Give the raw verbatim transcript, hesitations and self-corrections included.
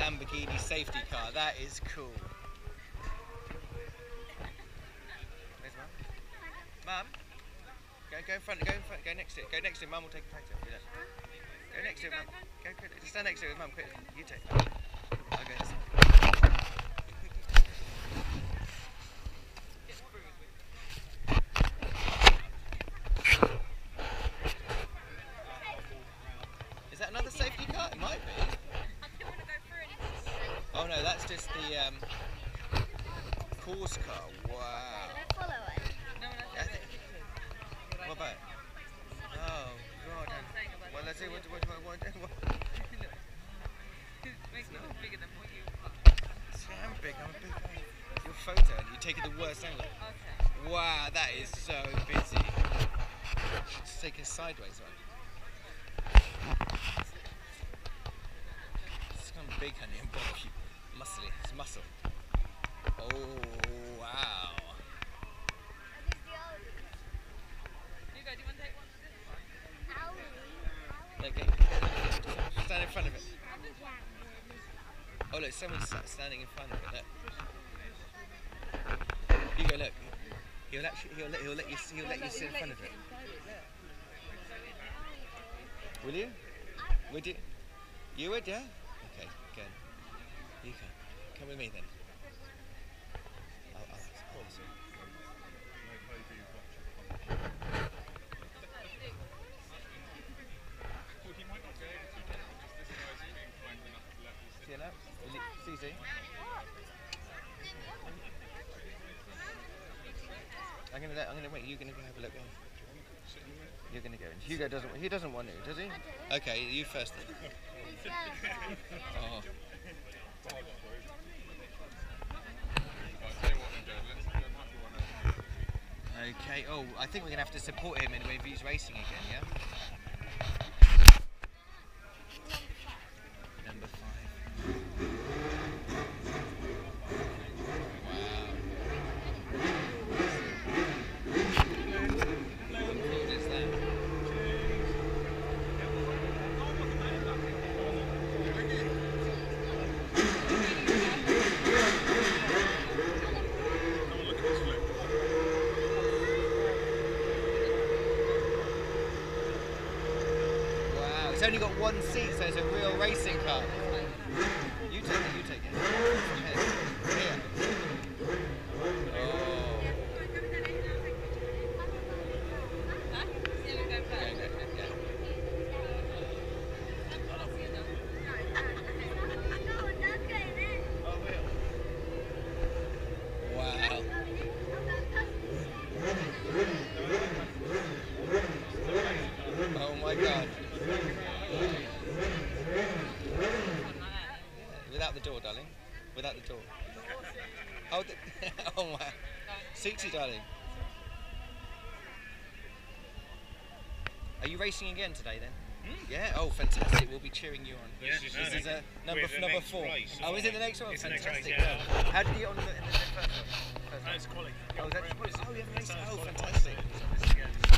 Lamborghini safety car. That is cool. Where's Mum? Mum? Go, go in front, go in front, go next to it. Go next to it, Mum will take a photo. Go next to it, Mum. Go, go, just stand next to it, Mum, quick. You take it. I'll go this way. Is that another safety car? It might be. I didn't want to go through anything. Oh no, that's just the um, course car. Wow. Should I follow it? No, no, I think, what about it? Oh god. Well, let's see what what what what. what. Makes me look bigger than what you are. See, I'm big. I'm a big guy. Your photo, and you take it the worst angle. Okay. Wow, that is so busy. Just take it sideways, right? It's kind of big, honey, and bulky, muscly. It's muscle. Oh wow. You go, do you want to take one of this one? Okay. Stand in front of it. Oh look, someone's standing in front of it. Look. You go look. He'll actually he'll let he'll let you he'll let you sit in front of it. Will you? Would you? You would, yeah? Okay, good. You can. Come with me then. I'll, I'll, I'll ask you. See you now? Susie? I'm gonna let, I'm gonna wait. You're gonna go have a look. You're gonna go in. Hugo doesn't. He doesn't want to, does he? I do. Okay, you first then. Oh. Okay. Oh, I think we're gonna have to support him if he's racing again. Yeah. Number five. It's only got one seat, so it's a real racing car. You take it, you take it. Here. Here. Oh. Wow. Oh my god. Without the door, darling. Without the door. Oh, the, oh my. Suits you, darling. Are you racing again today then? Hmm? Yeah. Oh, fantastic. We'll be cheering you on. Yeah, This no, is no. a number We're the number next four. race. Oh, is it the next one? It's the next Fantastic. race, yeah. Oh. How did you get on in the, in the first one? First one? That's quality. Oh, is that, oh, you haven't raced? Oh, Qualified. fantastic.